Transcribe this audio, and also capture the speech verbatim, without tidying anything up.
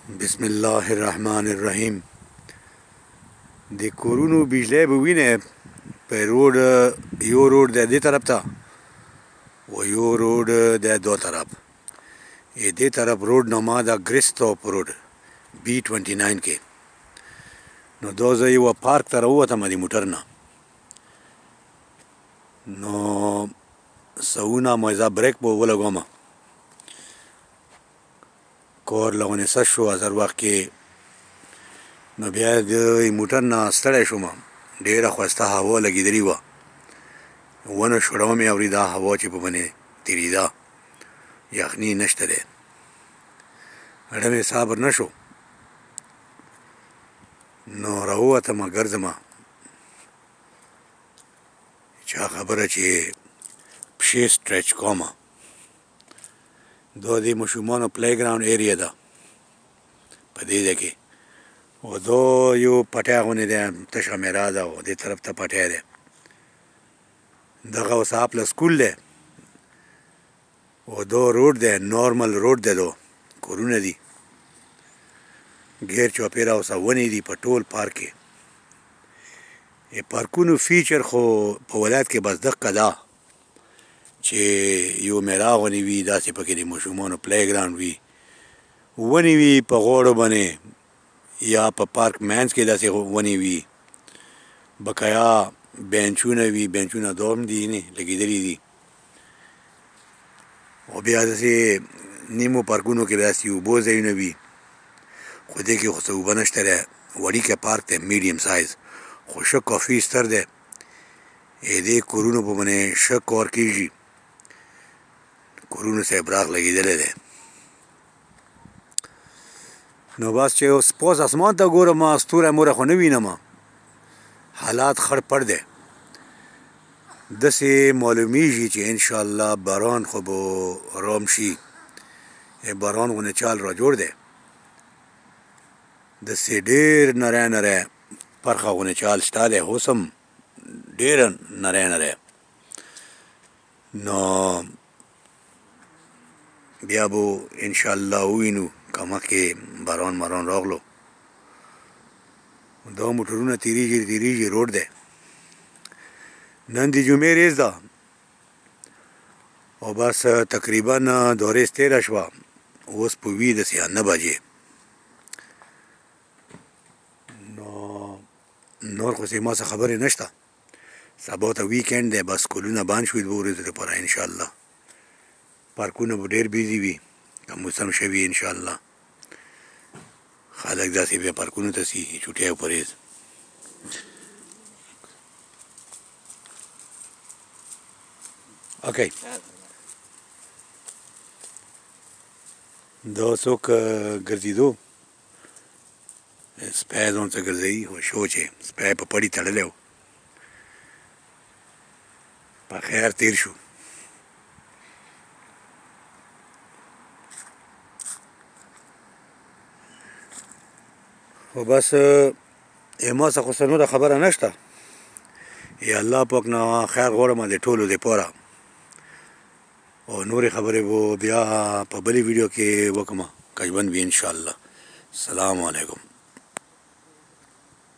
बिस्मिल्लाहिर्रहमानिर्रहीम। د کورونو بجلی به وینئ په روډ یو روډ د دې طرف ته و یو روډ د دو طرف دې طرف روډ نما دا ګریستوپ روډ بی ټوینټي ناین کې. نو دا زه یوه پارک ته راووتم د موټر نه، نو سونه مایزه بریک به ولګوم، کور لغونې سس شو ازر وخت کې. نو بیا د موټر نه ستړی شوم، ډېره ښایسته هوا لګېدلې وه، ونه شوړه مې اورېده هوا چې په باندې تېرېده، یخني نشته دی، اړه مې صبر نه شو، نو راووتم ګرځم، چا خبره چې پښې سټریچ کوم. دا د ماشومانو پلی ګراونډ ایریا ده په دې ځای کې، او دا یو پټی غوندې دی، تشه میره ده او دې طرف ته پټی دی. دغه اوس اپله سکول دی او دا روډ دی، نارمل روډ دی، دا کورونه دي، غیر چاپېره اوسه ونې دي په ټول پارک کې. پارکونو فیچر خو په ولایت کې بس دقه ده چې یو میره غوندې وي، داسې پکې د ماشومانو پلی ګراونډ وي، ونې وي په غاړو باندې یا په پارک مینځ کې داسې ونې وي، بقایا بینچونه وي، بینچونه دا هم دي نه لګېدلي دي، او بیا داسې نیمو پارکونو کې داسې اوبو ځایونه وي، خو دې کې خو څه اوبه نشته دی، وړیکی پارک دی، میډیم سایز، خو ښه کافي ستر دی، دې کورونو په باندې ښه کار کېږي، کورونو صاحب راغ لګېدلی دی. نو بس چې اوس پاس اسمان ته ګورم، ستوری موری خو نه وینم، حالات خړ پړ دی، داسې معلومیږي چې انشاءالله باران خو به رام شي، باران غوندې چال را جوړ دی، داسې ډېر نری نری پرخه غوندې چال شته دی، اوس هم ډېره نری نری. نو بیا به انشاءالله ووینو که مخکې باران ماران راغلو. دا موټرونه تېرېږي تېرېږي روډ دی. نن د جمعې ورځ ده او بس تقریبا دا ورځ تېره شوه، اوس په وي داسې نه بجې. نو نور خو ما څه خبرې نشته، سبا ته ویکینډ دی، بس سکولونه بند شوي دوه ورځو لپاره انشاءالله، پارکونه به ډېر بیزي وي که موسم ښه وي انشاءالله، خلک داسې بیا پارکونو ته ځي چوټۍ په ورځ. اوکې دا څوک ګرځېدو، سپی ځان څه ګرځوي، خو شو چې سپی په پړي تړلی و، په خیر تېر شو. خو بس ما څه خو څه نوره خبره نشته، یا الله پاک نه خیر غواړم د ټولو دپاره، او نورې خبرې به بیا په بلې ویډیو کې وکړم که ژوند وي انشاءالله. السلام علیکم.